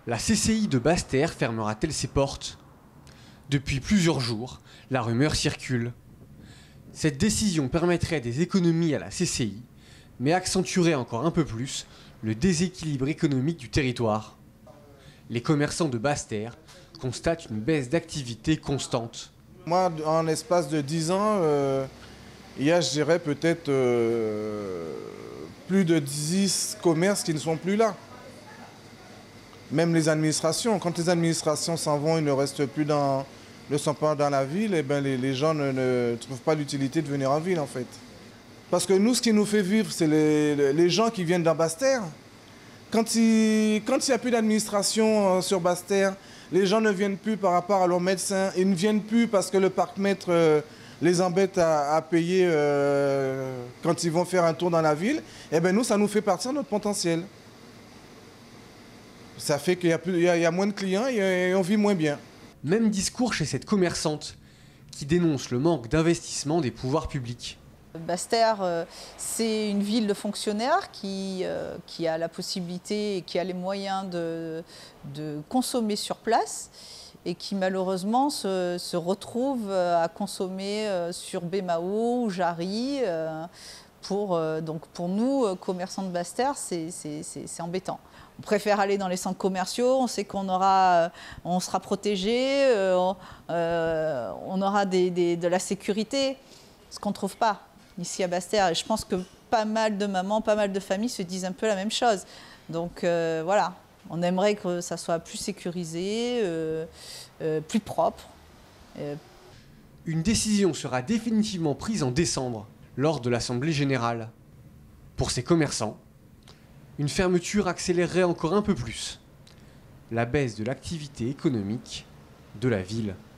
La CCI de Basse-Terre fermera-t-elle ses portes? Depuis plusieurs jours, la rumeur circule. Cette décision permettrait des économies à la CCI, mais accentuerait encore un peu plus le déséquilibre économique du territoire. Les commerçants de Basse-Terre constatent une baisse d'activité constante. Moi, en l'espace de 10 ans, il y a, je dirais, peut-être plus de 10 commerces qui ne sont plus là. Même les administrations. Quand les administrations s'en vont, ils ne sont pas dans la ville, et ben les gens ne trouvent pas l'utilité de venir en ville, en fait. Parce que nous, ce qui nous fait vivre, c'est les gens qui viennent dans Basse-Terre. Quand il n'y a plus d'administration sur Basse-Terre, les gens ne viennent plus par rapport à leurs médecins. Ils ne viennent plus parce que le parc-mètre les embête à payer quand ils vont faire un tour dans la ville. Et bien nous, ça nous fait partir notre potentiel. Ça fait qu'il y a moins de clients et on vit moins bien. Même discours chez cette commerçante qui dénonce le manque d'investissement des pouvoirs publics. Basse-Terre, c'est une ville de fonctionnaires qui a la possibilité et qui a les moyens de consommer sur place et qui malheureusement se retrouve à consommer sur Bémao ou Jarry. Donc pour nous, commerçants de Basse-Terre, c'est embêtant. On préfère aller dans les centres commerciaux, on sait on sera protégé, on aura de la sécurité, ce qu'on ne trouve pas ici à Basse-Terre. Et je pense que pas mal de mamans, pas mal de familles se disent un peu la même chose. Donc voilà, on aimerait que ça soit plus sécurisé, plus propre. Une décision sera définitivement prise en décembre, lors de l'Assemblée générale. Pour ces commerçants, une fermeture accélérerait encore un peu plus la baisse de l'activité économique de la ville.